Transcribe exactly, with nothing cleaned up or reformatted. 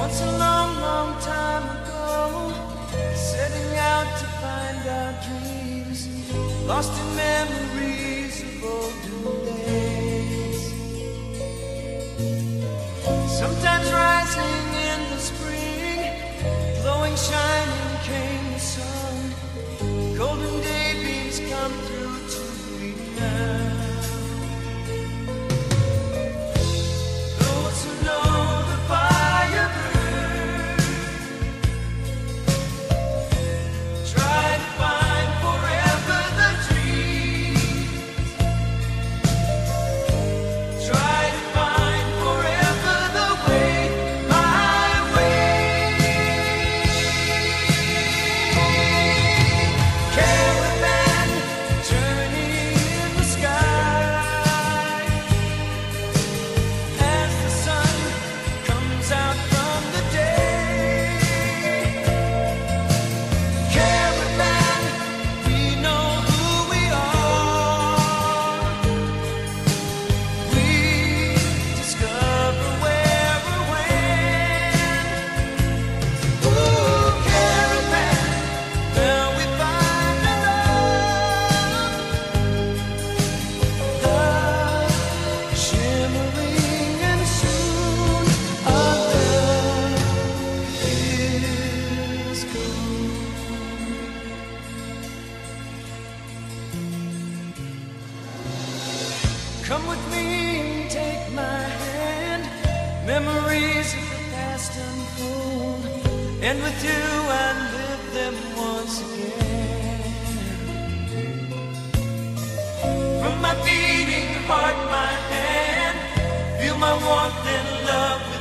Once a long, long time ago, setting out to find our dreams, lost in memories of olden days. Sometimes rising in the spring, glowing, shining came the sun. Golden day beams come through to greet now. Those who know the fire burns try to find forever the dreams. Try to find forever the way, my way. Caravan turning in the sky as the sun comes out from the day. Caravan, we know who we are. We discover where or when. Ooh, caravan, where we find love, love shimmering, and soon our love is gone. Come with me and take my hand. Memories of the past unfold, and with you I live them once again. From my beating heart, my hand, feel my warmth and love.